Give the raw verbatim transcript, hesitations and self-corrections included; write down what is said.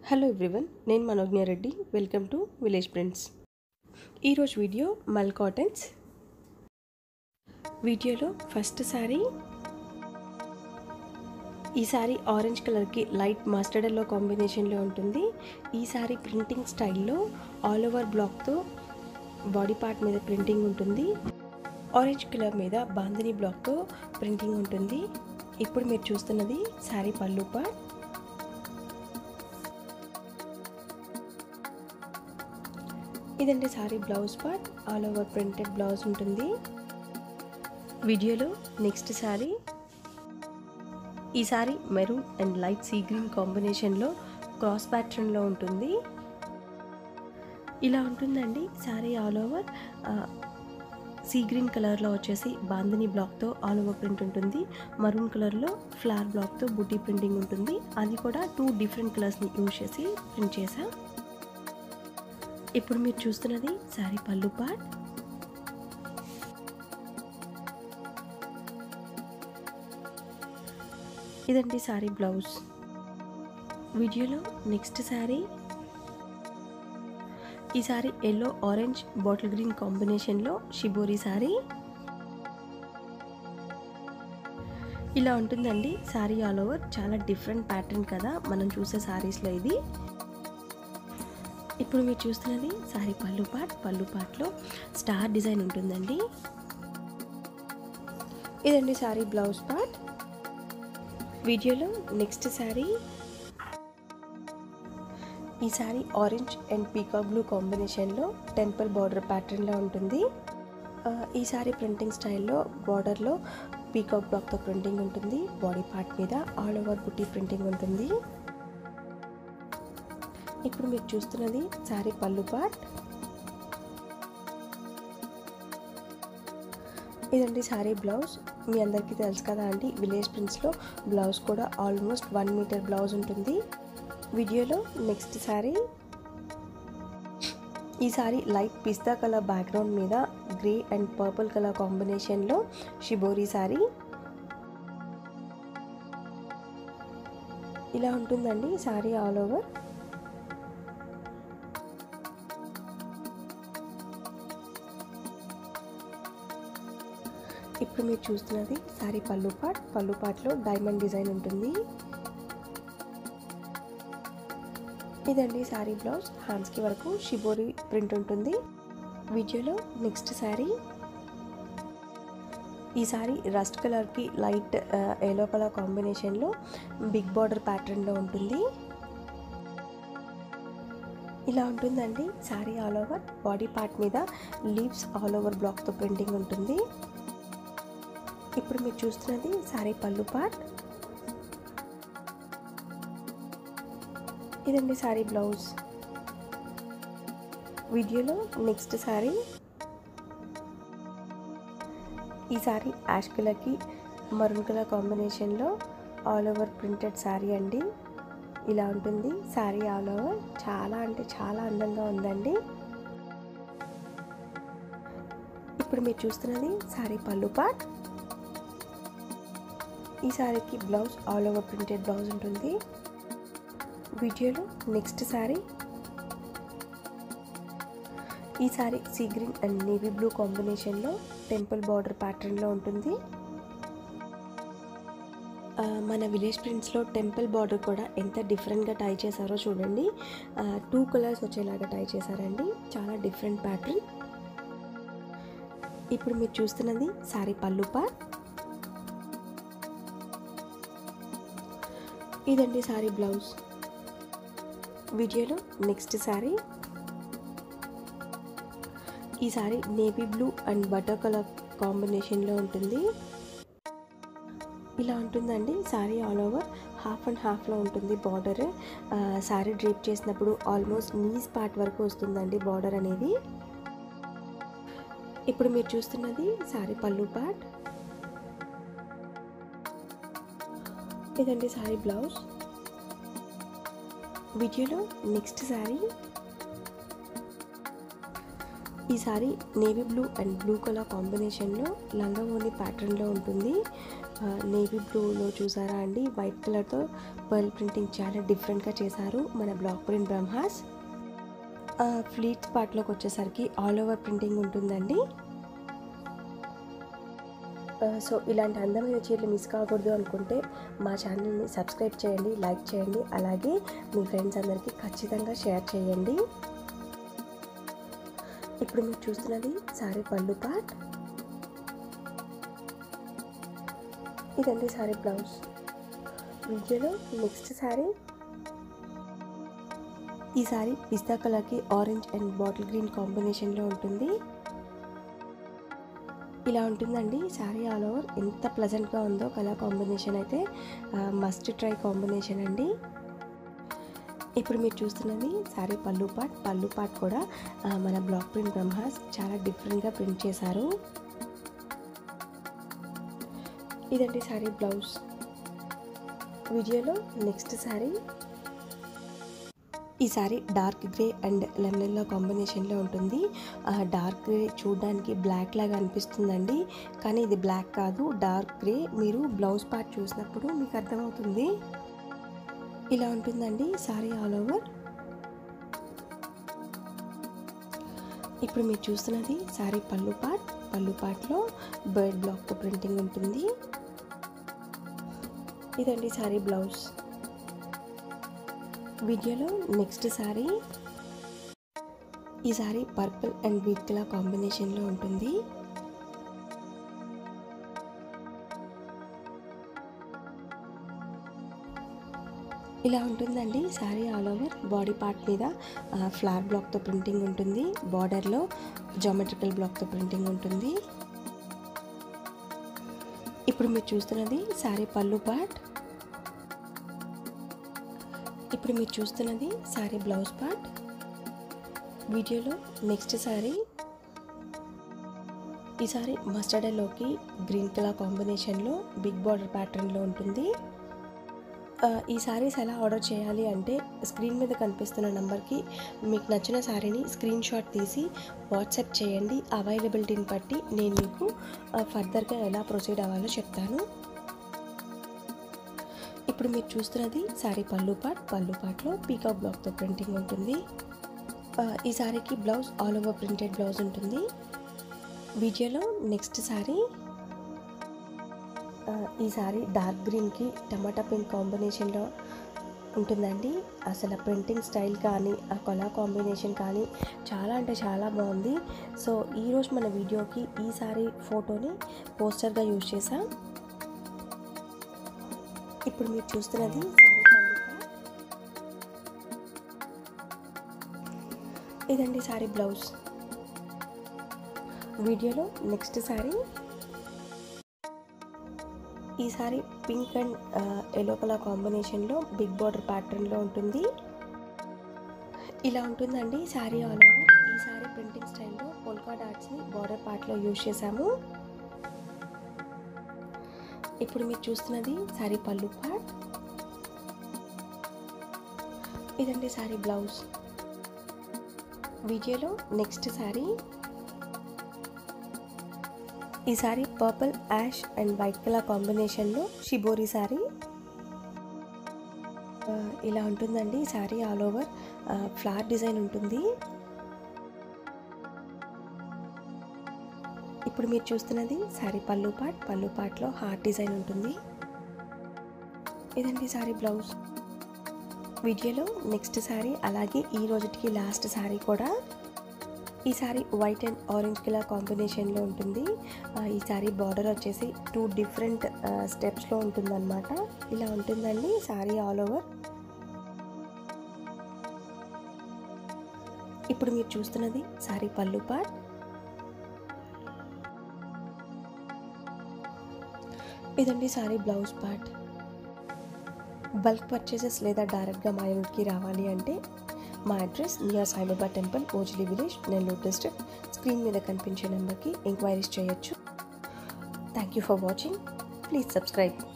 Hello everyone, నేను Manogna Reddy. Welcome to village prints. ఈరోజు video మల్ కాటన్స్. వీడియోలో ఫస్ట్ శారీ, ఈ శారీ ఆరెంజ్ కలర్కి లైట్ మస్టర్డ్ ఎల్లో కాంబినేషన్లో ఉంటుంది. ఈ శారీ ప్రింటింగ్ స్టైల్లో ఆల్ ఓవర్ బ్లాక్తో బాడీ పార్ట్ మీద ప్రింటింగ్ ఉంటుంది. ఆరెంజ్ కలర్ మీద బాందిని బ్లాక్తో ప్రింటింగ్ ఉంటుంది. ఇప్పుడు మీరు చూస్తున్నది శారీ పళ్ళు పార్ట్. ఇదండి sari blouse part. All over printed blouse ఉంటుంది. వీడియోలో నెక్స్ట్ శారీ, ఈ sari maroon and light sea green కాంబినేషన్లో క్రాస్ ప్యాటర్న్లో ఉంటుంది. ఇలా ఉంటుందండి sari. All over sea green కలర్లో వచ్చేసి బాందిని బ్లాక్తో ఆల్ ఓవర్ ప్రింట్ ఉంటుంది. మరూన్ కలర్లో ఫ్లవర్ బ్లాక్తో బుటీ ప్రింటింగ్ ఉంటుంది. అది కూడా టూ డిఫరెంట్ కలర్స్ని యూజ్ చేసి ప్రింట్ చేశాం. ఇప్పుడు మీరు చూస్తున్నది శారీ పళ్ళు పార్ట్. ఇదండి శారీ బ్లౌజ్. వీడియోలో నెక్స్ట్ శారీ, ఈ sari yellow orange bottle green కాంబినేషన్లో షిబోరి శారీ. ఇలా ఉంటుందండి శారీ ఆల్ ఓవర్. చాలా డిఫరెంట్ ప్యాటర్న్ కదా మనం చూసే శారీస్లో ఇది. ఇప్పుడు మీరు చూస్తున్నది శారీ పళ్ళు పార్ట్. పళ్ళు పార్ట్లో స్టార్ డిజైన్ ఉంటుందండి. ఇదండి శారీ బ్లౌజ్ పార్ట్. వీడియోలో నెక్స్ట్ శారీ, ఈ sari orange and peacock blue కాంబినేషన్లో టెంపుల్ బార్డర్ ప్యాటర్న్లో ఉంటుంది. ఈ శారీ ప్రింటింగ్ స్టైల్లో బార్డర్లో పీకాక్ బ్లాక్తో ప్రింటింగ్ ఉంటుంది. బాడీ పార్ట్ మీద ఆల్ ఓవర్ బుట్టి ప్రింటింగ్ ఉంటుంది. ఇప్పుడు మీరు చూస్తున్నది శారీ పళ్ళు పార్ట్. ఇదండి శారీ బ్లౌజ్. మీ అందరికీ తెలుసు కదా అండి, విలేజ్ ప్రింట్స్లో బ్లౌజ్ కూడా ఆల్మోస్ట్ వన్ మీటర్ బ్లౌజ్ ఉంటుంది. వీడియోలో నెక్స్ట్ శారీ, ఈ శారీ లైట్ పిస్తా కలర్ బ్యాక్గ్రౌండ్ మీద గ్రే అండ్ పర్పుల్ కలర్ కాంబినేషన్లో షిబోరి శారీ. ఇలా ఉంటుందండి శారీ ఆల్ ఓవర్. ఇప్పుడు మీరు చూస్తున్నది శారీ పళ్ళు పార్ట్. పళ్ళు పార్ట్లో డైమండ్ డిజైన్ ఉంటుంది. ఇదండి శారీ బ్లౌజ్. హ్యాండ్స్కి వరకు షిబోరి ప్రింట్ ఉంటుంది. వీడియోలో నెక్స్ట్ శారీ, ఈ శారీ రస్ట్ కలర్కి లైట్ ఎల్లో కలర్ కాంబినేషన్లో బిగ్ బార్డర్ ప్యాటర్న్లో ఉంటుంది. ఇలా ఉంటుందండి sari all over. Body part మీద లీవ్స్ ఆల్ ఓవర్ బ్లాక్తో ప్రింటింగ్ ఉంటుంది. ఇప్పుడు మీరు చూస్తున్నది శారీ పళ్ళు పార్ట్. ఇదండి శారీ బ్లౌజ్. వీడియోలో నెక్స్ట్ శారీ, ఈ శారీ యాష్ కలర్కి మరూన్ కలర్ కాంబినేషన్లో ఆల్ ఓవర్ ప్రింటెడ్ శారీ అండి. ఇలా ఉంటుంది శారీ ఆల్ ఓవర్. చాలా అంటే చాలా అందంగా ఉందండి. ఇప్పుడు మీరు చూస్తున్నది శారీ పళ్ళు పార్ట్. ఈ శారీకి blouse all over printed blouse ఉంటుంది. వీడియోలో నెక్స్ట్ శారీ, ఈ sari sea green and navy blue కాంబినేషన్లో టెంపుల్ బార్డర్ ప్యాటర్న్లో ఉంటుంది. మన విలేజ్ ప్రింట్స్లో టెంపుల్ బార్డర్ కూడా ఎంత డిఫరెంట్గా టై చేశారో చూడండి. టూ కలర్స్ వచ్చేలాగా టై చేశారండి. చాలా డిఫరెంట్ ప్యాటర్న్. ఇప్పుడు మీరు చూస్తున్నది శారీ పళ్ళు పార్ట్. ఇదండి శారీ బ్లౌజ్. వీడియోలో నెక్స్ట్ శారీ, ఈ sari navy blue and butter colour కాంబినేషన్లో ఉంటుంది. ఇలా ఉంటుందండి sari all over. Half and హాఫ్లో ఉంటుంది బార్డర్. శారీ డ్రేప్ చేసినప్పుడు ఆల్మోస్ట్ నీస్ పార్ట్ వరకు వస్తుందండి బార్డర్ అనేది. ఇప్పుడు మీరు చూస్తున్నది శారీ పళ్ళు పార్ట్. ఇదండి శారీ బ్లౌజ్. వీడియోలో నెక్స్ట్ శారీ, ఈ sari navy blue and blue colour కాంబినేషన్లో లంగా ఓని ప్యాటర్న్లో ఉంటుంది. నేవీ బ్లూలో చూసారా అండి, వైట్ కలర్తో పర్ల్ ప్రింటింగ్ చాలా డిఫరెంట్గా చేశారు మన బ్లాక్ ప్రింట్ బ్రహ్మాస్. ఫ్లీట్స్ పార్ట్లోకి వచ్చేసరికి ఆల్ ఓవర్ ప్రింటింగ్ ఉంటుందండి. సో ఇలాంటి అందమైన చీరలు మిస్ కాకూడదు అనుకుంటే మా ఛానల్ని సబ్స్క్రైబ్ చేయండి, లైక్ చేయండి, అలాగే మీ ఫ్రెండ్స్ అందరికీ ఖచ్చితంగా షేర్ చేయండి. ఇప్పుడు మీరు చూస్తున్నది సారీ పళ్ళు పార్ట్. ఇదండి సారీ బ్లౌజ్. వీడియోలో నెక్స్ట్ సారీ. ఈ సారీ పిస్తా కలర్కి ఆరెంజ్ అండ్ బాటిల్ గ్రీన్ కాంబినేషన్లో ఉంటుంది. ఇలా ఉంటుందండి సారీ ఆల్ ఓవర్. ఎంత ప్లజెంట్గా ఉందో కలర్ కాంబినేషన్ అయితే మస్ట్ ట్రై కాంబినేషన్ అండి. ఇప్పుడు మీరు చూస్తున్నది సారీ పళ్ళు పార్ట్. పళ్ళు పార్ట్ కూడా మన బ్లాక్ ప్రింట్ బ్రహ్మాస్ చాలా డిఫరెంట్గా ప్రింట్ చేశారు. ఇదండి సారీ బ్లౌజ్. వీడియోలో నెక్స్ట్ సారీ. ఈ sari dark grey and lemon yellow కాంబినేషన్లో ఉంటుంది. డార్క్ గ్రే చూడడానికి బ్లాక్ లాగా అనిపిస్తుందండి, కానీ ఇది బ్లాక్ కాదు, డార్క్ గ్రే. మీరు బ్లౌజ్ పార్ట్ చూసినప్పుడు మీకు అర్థమవుతుంది. ఇలా ఉంటుందండి సారీ ఆల్ ఓవర్. ఇప్పుడు మీరు చూస్తున్నది సారీ పళ్ళు పార్ట్. పళ్ళు పార్ట్లో బర్డ్ బ్లాక్తో ప్రింటింగ్ ఉంటుంది. ఇదండి సారీ బ్లౌజ్. వీడియోలో నెక్స్ట్ సారీ. ఈ sari purple and wheat colour కాంబినేషన్లో ఉంటుంది. ఇలా ఉంటుందండి sari all over. Body part మీద ఫ్లవర్ బ్లాక్తో ప్రింటింగ్ ఉంటుంది, బార్డర్లో జామెట్రికల్ బ్లాక్తో ప్రింటింగ్ ఉంటుంది. ఇప్పుడు మీరు చూస్తున్నది సారీ పళ్ళు పార్ట్. ఇప్పుడు మీరు చూస్తున్నది సారీ బ్లౌజ్ పార్ట్. వీడియోలో నెక్స్ట్ సారీ. ఈ సారీ మస్టర్డ్ ఎల్లోకి గ్రీన్ కలర్ కాంబినేషన్లో బిగ్ బార్డర్ ప్యాటర్న్లో ఉంటుంది. ఈ సారీస్ ఎలా ఆర్డర్ చేయాలి అంటే స్క్రీన్ మీద కనిపిస్తున్న నెంబర్కి మీకు నచ్చిన సారీని స్క్రీన్ షాట్ తీసి వాట్సాప్ చేయండి. అవైలబిలిటీని బట్టి నేను మీకు ఫర్దర్గా ఎలా ప్రొసీడ్ అవ్వాలో చెప్తాను. ఇప్పుడు మీరు చూస్తున్నది సారీ పళ్ళు పార్ట్. పళ్ళు పార్ట్లో పీకాక్ బ్లాక్తో ప్రింటింగ్ ఉంటుంది. ఈ సారీకి blouse all over printed blouse ఉంటుంది. వీడియోలో నెక్స్ట్ సారీ. ఈ సారీ డార్క్ గ్రీన్కి టమాటా పింక్ కాంబినేషన్లో ఉంటుందండి. అసలు ప్రింటింగ్ స్టైల్ కానీ ఆ కలర్ కాంబినేషన్ కానీ చాలా అంటే చాలా బాగుంది. సో ఈరోజు మన వీడియోకి ఈ సారీ ఫోటోని పోస్టర్గా యూజ్ చేసాం. ఇప్పుడు మీరు చూస్తున్నది సారీ పళ్ళు పార్ట్. ఇదండి సారీ బ్లౌజ్. వీడియోలో నెక్స్ట్ సారీ. ఈ sari pink and yellow colour కాంబినేషన్లో బిగ్ బార్డర్ ప్యాటర్న్లో ఉంటుంది. ఇలా ఉంటుందండి సారీ ఆల్ ఓవర్. ఈ సారీ ప్రింటింగ్ స్టైల్లో పోల్కా డాట్స్ని బార్డర్ పార్ట్లో యూజ్ చేసాము. ఇప్పుడు మీరు చూస్తున్నది సారీ పళ్ళు పార్ట్. ఇదండి సారీ బ్లౌజ్. వీడియోలో నెక్స్ట్ సారీ. ఈ sari purple ash and white colour కాంబినేషన్లో షిబోరి సారీ. ఇలా ఉంటుందండి sari all over. Flower design ఉంటుంది. ఇప్పుడు మీరు చూస్తున్నది సారీ పళ్ళు పార్ట్. పళ్ళు పార్ట్లో హార్ట్ డిజైన్ ఉంటుంది. ఇదండి సారీ బ్లౌజ్. వీడియోలో నెక్స్ట్ సారీ, అలాగే ఈ రోజుకి లాస్ట్ సారీ కూడా. ఈ sari white and orange colour కాంబినేషన్లో ఉంటుంది. ఈ సారీ బార్డర్ వచ్చేసి టూ డిఫరెంట్ స్టెప్స్లో ఉంటుందన్నమాట. ఇలా ఉంటుందండి సారీ ఆల్ ఓవర్. ఇప్పుడు మీరు చూస్తున్నది సారీ పళ్ళు పార్ట్. ఇదండి sari blouse part. Bulk purchases లేదా డైరెక్ట్గా మా యూనిట్కి రావాలి అంటే మా address near Saibaba temple, Ojili village, Nellore district. Screen మీద కనిపించే నెంబర్కి ఎంక్వైరీస్ చేయొచ్చు. Thank you for watching. Please subscribe.